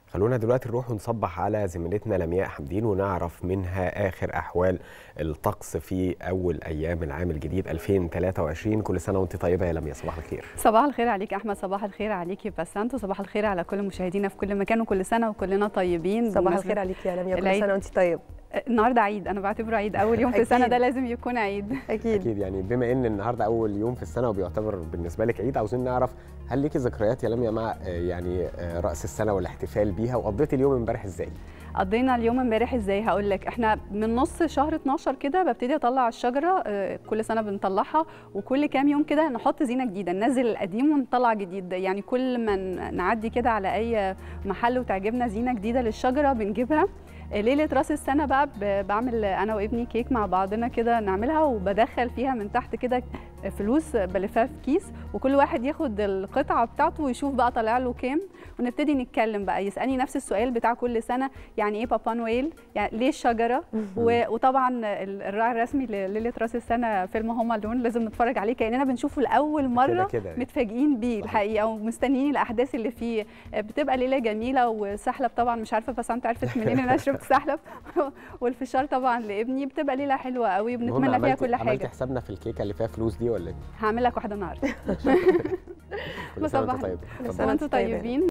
خلونا دلوقتي نروح ونصبح على زميلتنا لمياء حمدين ونعرف منها آخر أحوال الطقس في أول أيام العام الجديد 2023. كل سنة وأنت طيبة يا لمياء، صباح الخير. صباح الخير عليك أحمد، صباح الخير عليك يا بسنت، وصباح الخير على كل مشاهدينا في كل مكان، وكل سنة وكلنا طيبين. صباح الخير عليك يا لمياء، كل سنة وأنت طيب. النهارده عيد، انا بعتبره عيد، اول يوم في السنه ده لازم يكون عيد. اكيد يعني بما ان النهارده اول يوم في السنه وبيعتبر بالنسبه لك عيد، عاوزين نعرف هل ليكي ذكريات يا لمياء مع راس السنه والاحتفال بيها، وقضيتي اليوم امبارح ازاي؟ قضينا اليوم امبارح ازاي هقول لك. احنا من نص شهر 12 كده ببتدي اطلع الشجره، كل سنه بنطلعها، وكل كام يوم كده نحط زينه جديده، ننزل القديم ونطلع جديد. يعني كل ما نعدي كده على اي محل وتعجبنا زينه جديده للشجره بنجيبها. ليله راس السنه بقى بعمل انا وابني كيك مع بعضنا كده نعملها، وبدخل فيها من تحت كده فلوس بلفها في كيس، وكل واحد ياخد القطعه بتاعته ويشوف بقى طالع له كام، ونبتدي نتكلم بقى. يسالني نفس السؤال بتاع كل سنه، يعني ايه بابا نويل، يعني ليه الشجره. وطبعا الراعي الرسمي لليله راس السنه فيلم هوم ألون، لازم نتفرج عليه كاننا بنشوفه لاول مره كده متفاجئين بيه الحقيقه، ومستنيين الاحداث اللي فيه. بتبقى ليله جميله. وسحلب طبعا، مش عارفه بس انت عرفت منين انا شربت سحلب والفشار طبعا لابني. بتبقى ليله حلوه قوي وبنتمنى فيها كل حاجه. عملتي حسابنا في الكيكه اللي فيها فلوس دي ولا ايه؟ هعمل لك واحده النهارده. كل سنه وانتم طيبين. كل سنه وانتم طيبين.